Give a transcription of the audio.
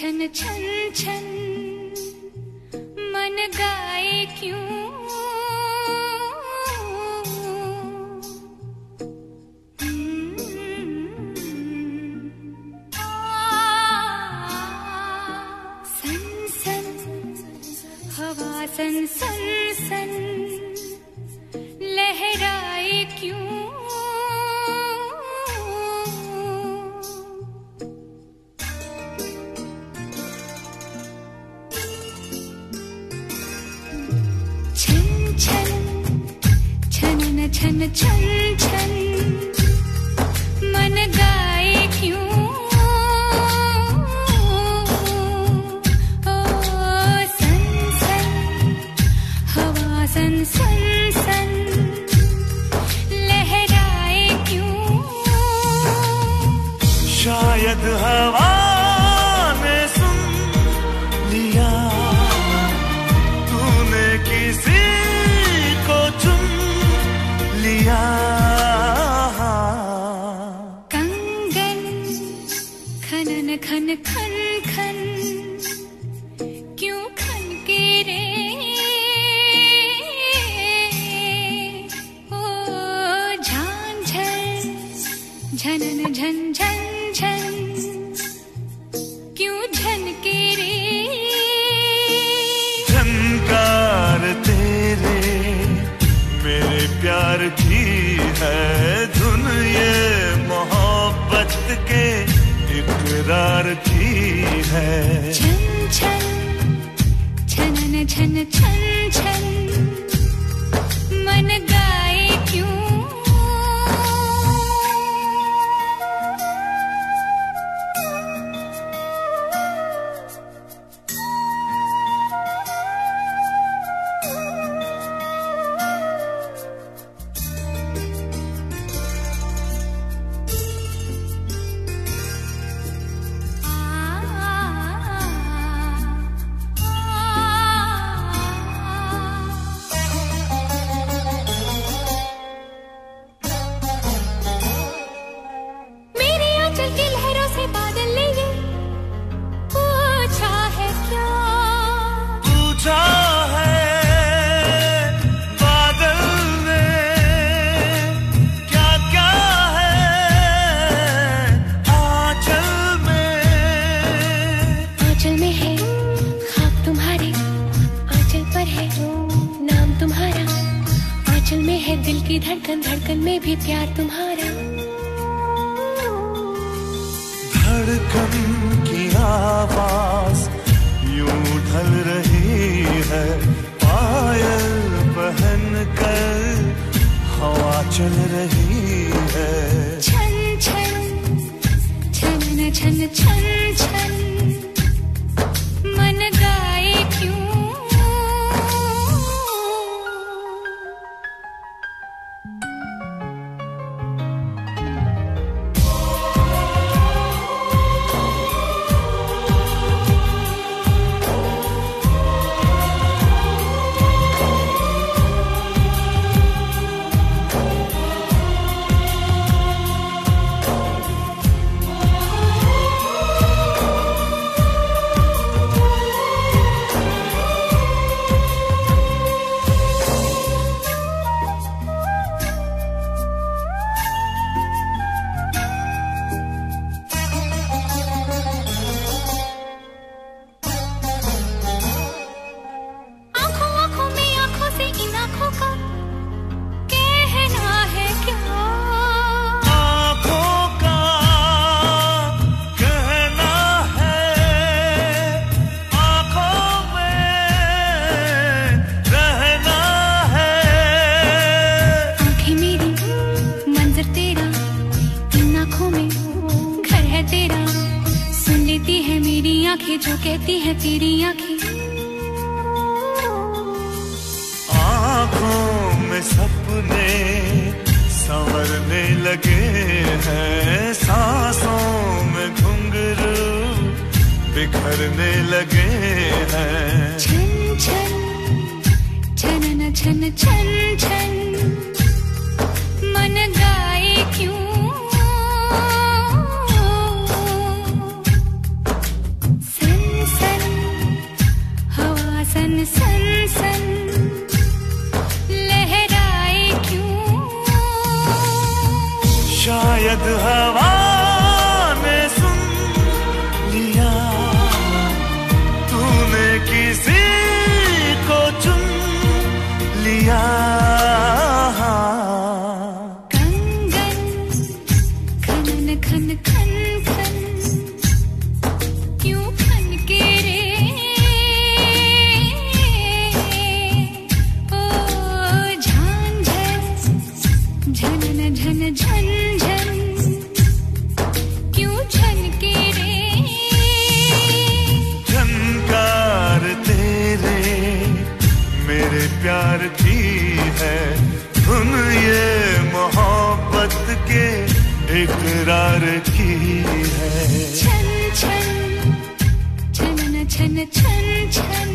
छन छन छन मन गाए क्यों, सन सन हवा सन सन सन लहराए क्यों, छन छन छन मन गाए क्यों, ओ सन सन हवा सन सन सन लहराए क्यों, शायद हवा ने सुन लिया तूने किसी को चुन लिया, कंगन खनन खन खन खन क्यों खन के रे, ओ झांझर झनन झन झन झन क्यों झन के रे, झनकार तेरे मेरे प्यार की है धुन, ये मोहब्बत के इकरार की है, छन छन छनन छन छन छन मन गाए क्यों, दिल की धड़कन धड़कन में भी प्यार तुम्हारा, धड़कन की आवाज यूं ढल रही है, पायल पहन कर हवा चल रही है, छन छन छन छन छन छन मन गाए क्यों, आंखें जो कहती हैं तेरी आंखें, आंखों में सपने संवरने लगे हैं, सांसों में घुंघरू बिखरने लगे हैं, छन छन छन छन छन छन मन गाए क्यों, सन प्यार की है धुन, ये मोहब्बत के इकरार की है। छन छन छन छन छन छन